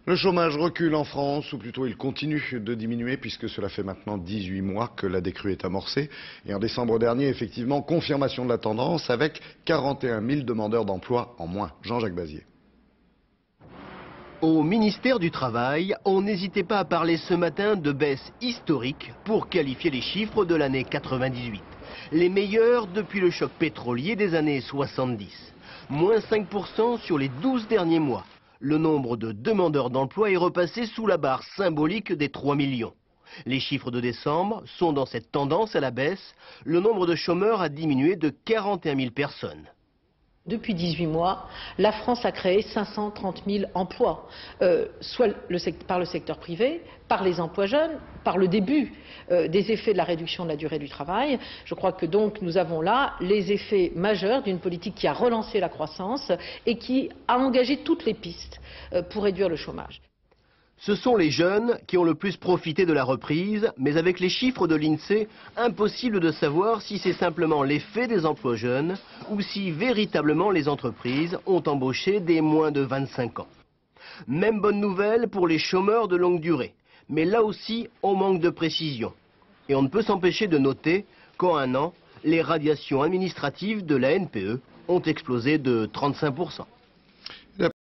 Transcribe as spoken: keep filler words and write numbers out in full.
Le chômage recule en France, ou plutôt il continue de diminuer puisque cela fait maintenant dix-huit mois que la décrue est amorcée. Et en décembre dernier, effectivement, confirmation de la tendance avec quarante et un mille demandeurs d'emploi en moins. Jean-Jacques Bazier. Au ministère du Travail, on n'hésitait pas à parler ce matin de baisse historique pour qualifier les chiffres de l'année quatre-vingt-dix-huit. Les meilleurs depuis le choc pétrolier des années soixante-dix. Moins cinq pour cent sur les douze derniers mois. Le nombre de demandeurs d'emploi est repassé sous la barre symbolique des trois millions. Les chiffres de décembre sont dans cette tendance à la baisse. Le nombre de chômeurs a diminué de quarante et un mille personnes. Depuis dix-huit mois, la France a créé cinq cent trente mille emplois, euh, soit le par le secteur privé, par les emplois jeunes, par le début euh, des effets de la réduction de la durée du travail. Je crois que donc nous avons là les effets majeurs d'une politique qui a relancé la croissance et qui a engagé toutes les pistes euh, pour réduire le chômage. Ce sont les jeunes qui ont le plus profité de la reprise, mais avec les chiffres de l'INSEE, impossible de savoir si c'est simplement l'effet des emplois jeunes ou si véritablement les entreprises ont embauché des moins de vingt-cinq ans. Même bonne nouvelle pour les chômeurs de longue durée, mais là aussi on manque de précision. Et on ne peut s'empêcher de noter qu'en un an, les radiations administratives de la N P E ont explosé de trente-cinq pour cent.